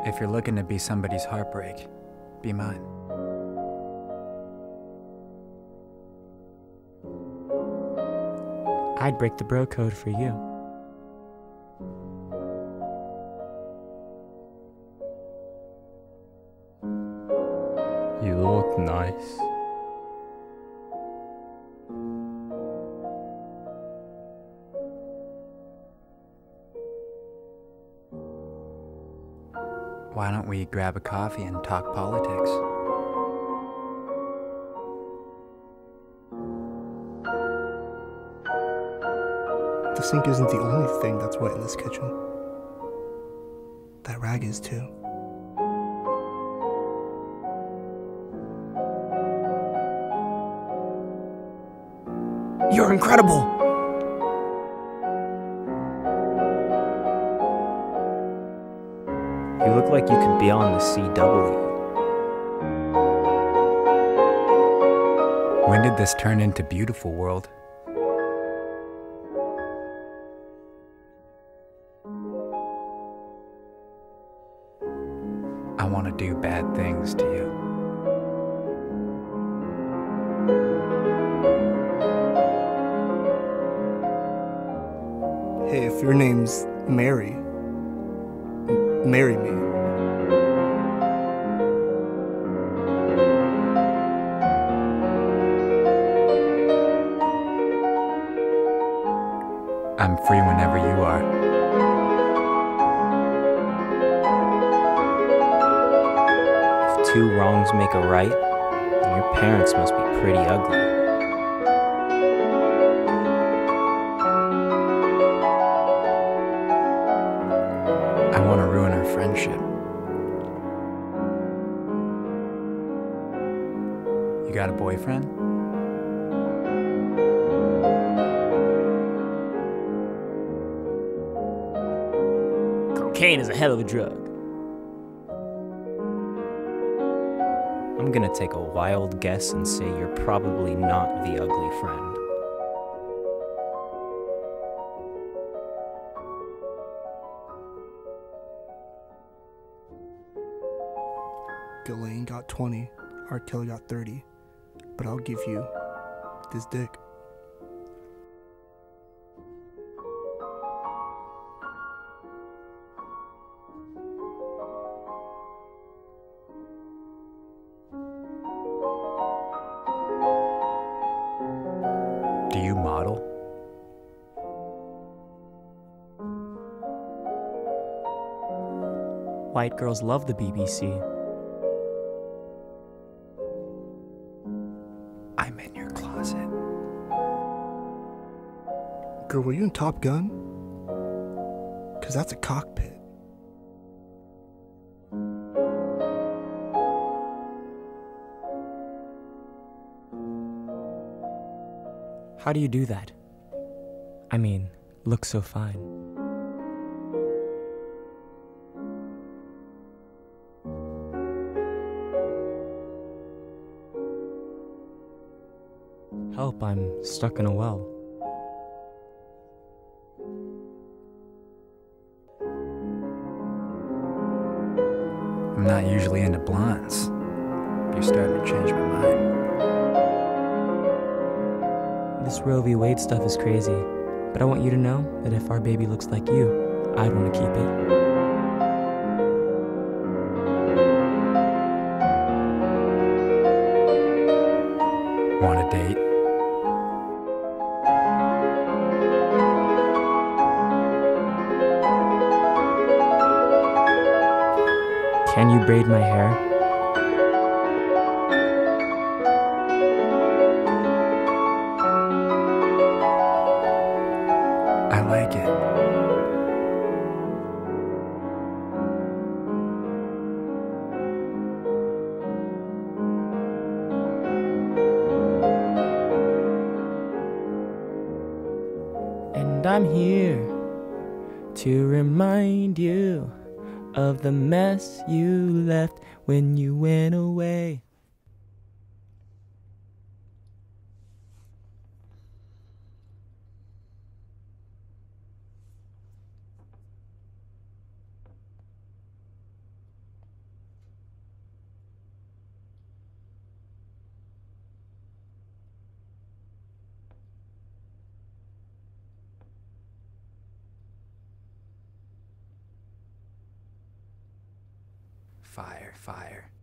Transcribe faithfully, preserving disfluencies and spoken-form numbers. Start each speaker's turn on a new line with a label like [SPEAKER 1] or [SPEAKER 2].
[SPEAKER 1] If you're looking to be somebody's heartbreak, be mine.
[SPEAKER 2] I'd break the bro code for you.
[SPEAKER 3] You look nice.
[SPEAKER 1] Why don't we grab a coffee and talk politics?
[SPEAKER 4] The sink isn't the only thing that's wet in this kitchen. That rag is too.
[SPEAKER 2] You're incredible!
[SPEAKER 3] You look like you could be on the C W.
[SPEAKER 1] When did this turn into Beautiful World? I want to do bad things to you.
[SPEAKER 4] Hey, if your name's Mary, m- marry me.
[SPEAKER 1] I'm free whenever you are.
[SPEAKER 3] If two wrongs make a right, then your parents must be pretty ugly.
[SPEAKER 1] I want to ruin our friendship. You got a boyfriend?
[SPEAKER 3] Cocaine is a hell of a drug. I'm gonna take a wild guess and say you're probably not the ugly friend.
[SPEAKER 4] Ghislaine got twenty, R. Kelly got thirty, but I'll give you this dick.
[SPEAKER 1] Do you model?
[SPEAKER 2] White girls love the B B C.
[SPEAKER 1] I'm in your closet.
[SPEAKER 4] Girl, were you in Top Gun? Cause that's a cockpit.
[SPEAKER 2] How do you do that? I mean, look so fine. Help, I'm stuck in a well.
[SPEAKER 1] I'm not usually into blondes. You're starting to change my mind.
[SPEAKER 2] This Roe v. Wade stuff is crazy, but I want you to know that if our baby looks like you, I'd want to keep it.
[SPEAKER 1] Want a date?
[SPEAKER 2] Can you braid my hair?
[SPEAKER 1] I like it.
[SPEAKER 2] And I'm here to remind you of the mess you left when you went away.
[SPEAKER 1] fire, fire.